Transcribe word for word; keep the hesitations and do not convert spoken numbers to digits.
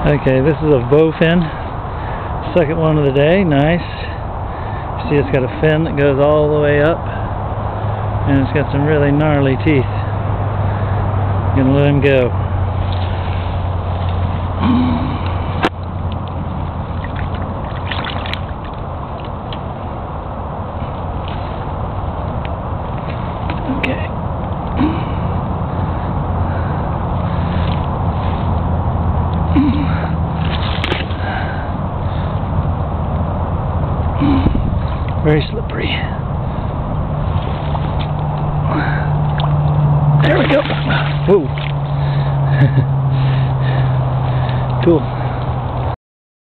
Okay, this is a bowfin, second one of the day. Nice. See, it's got a fin that goes all the way up, and it's got some really gnarly teeth. Gonna let him go. Okay. Very slippery. There we go. Whoa. Cool.